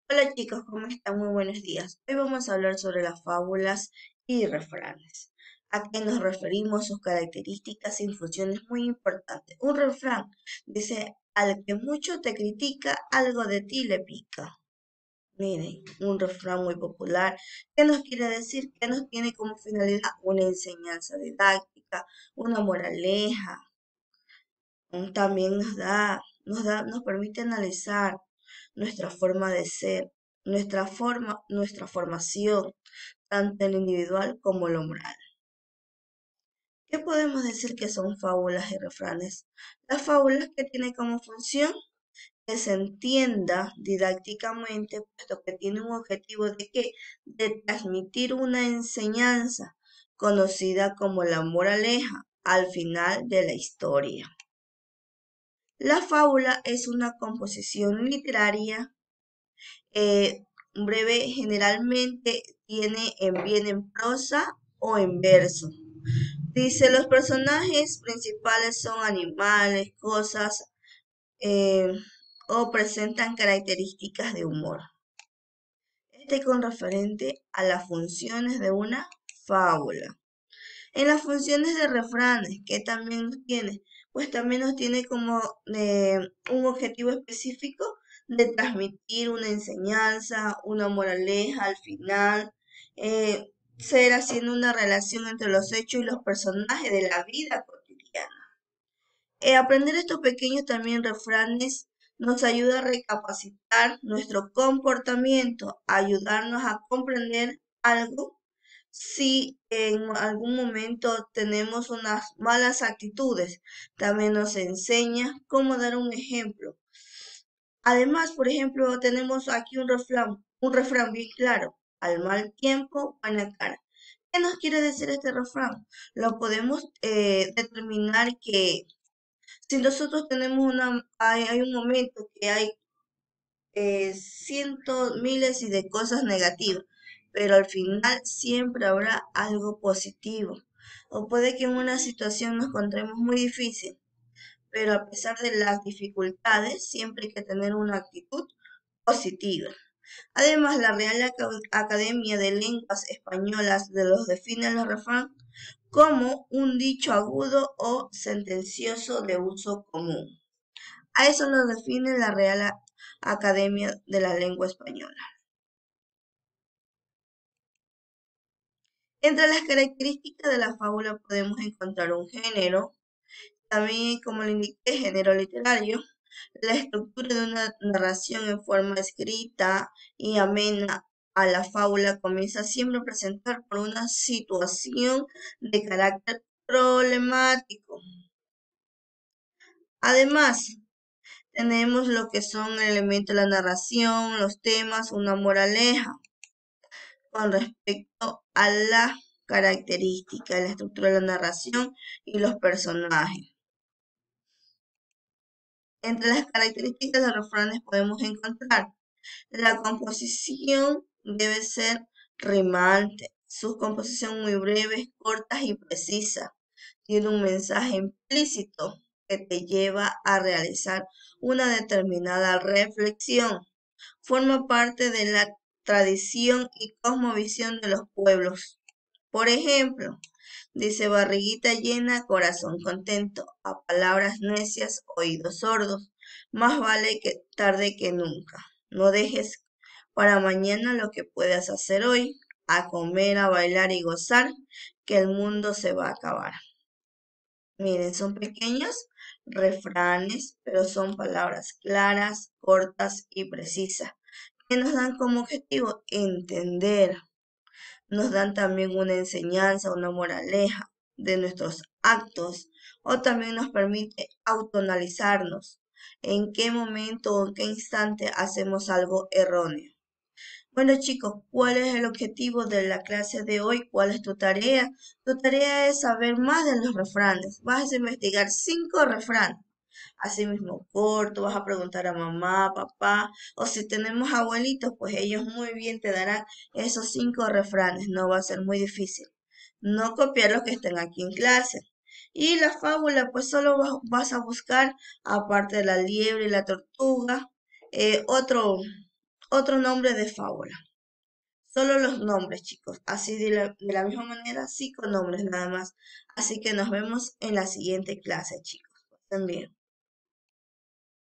Hola chicos, ¿cómo están? Muy buenos días. Hoy vamos a hablar sobre las fábulas y refranes. ¿A qué nos referimos? Sus características y funciones muy importantes. Un refrán dice, al que mucho te critica, algo de ti le pica. Miren, un refrán muy popular. ¿Qué nos quiere decir? Que nos tiene como finalidad una enseñanza didáctica, una moraleja. También nos permite analizar nuestra forma de ser, nuestra formación, tanto en lo individual como en lo moral. ¿Qué podemos decir que son fábulas y refranes? Las fábulas que tienen como función que se entienda didácticamente, puesto que tiene un objetivo de que de transmitir una enseñanza conocida como la moraleja al final de la historia. La fábula es una composición literaria breve, generalmente viene en prosa o en verso. Dice, los personajes principales son animales, cosas eh, o presentan características de humor. Este con referente a las funciones de una fábula. En las funciones de refranes, que también nos tiene, pues también nos tiene como un objetivo específico de transmitir una enseñanza, una moraleja al final, ser haciendo una relación entre los hechos y los personajes de la vida cotidiana. Aprender estos pequeños también refranes nos ayuda a recapacitar nuestro comportamiento, a ayudarnos a comprender algo si en algún momento tenemos unas malas actitudes. También nos enseña cómo dar un ejemplo. Además, por ejemplo, tenemos aquí un refrán bien claro. Al mal tiempo, buena cara. ¿Qué nos quiere decir este refrán? Lo podemos determinar que si nosotros tenemos hay un momento que hay cientos, miles y de cosas negativas, pero al final siempre habrá algo positivo. O puede que en una situación nos encontremos muy difícil, pero a pesar de las dificultades, siempre hay que tener una actitud positiva. Además, la Academia de Lenguas Españolas de los define el refrán como un dicho agudo o sentencioso de uso común. A eso lo define la Academia de la Lengua Española. Entre las características de la fábula podemos encontrar un género, también como le indiqué, género literario, la estructura de una narración en forma escrita y amena a la fábula comienza siempre a presentar por una situación de carácter problemático. Además, tenemos lo que son el elemento de la narración, los temas, una moraleja con respecto a la característica, la estructura de la narración y los personajes. Entre las características de los refranes podemos encontrar la composición debe ser rimante, sus composiciones muy breves, cortas y precisas. Tiene un mensaje implícito que te lleva a realizar una determinada reflexión. Forma parte de la tradición y cosmovisión de los pueblos. Por ejemplo, dice barriguita llena, corazón contento, a palabras necias, oídos sordos. Más vale que tarde que nunca. No dejes para mañana lo que puedas hacer hoy, a comer, a bailar y gozar, que el mundo se va a acabar. Miren, son pequeños refranes, pero son palabras claras, cortas y precisas, que nos dan como objetivo entender. Nos dan también una enseñanza, una moraleja de nuestros actos, o también nos permite autoanalizarnos en qué momento o en qué instante hacemos algo erróneo. Bueno chicos, ¿cuál es el objetivo de la clase de hoy? ¿Cuál es tu tarea? Tu tarea es saber más de los refranes. Vas a investigar 5 refranes. Así mismo corto, vas a preguntar a mamá, papá, o si tenemos abuelitos, pues ellos muy bien te darán esos 5 refranes. No va a ser muy difícil. No copiar los que estén aquí en clase. Y la fábula, pues solo vas a buscar, aparte de la liebre y la tortuga, otro Otro nombre de fábula. Solo los nombres, chicos. Así de la misma manera, sí con nombres nada más. Así que nos vemos en la siguiente clase, chicos. Estén bien.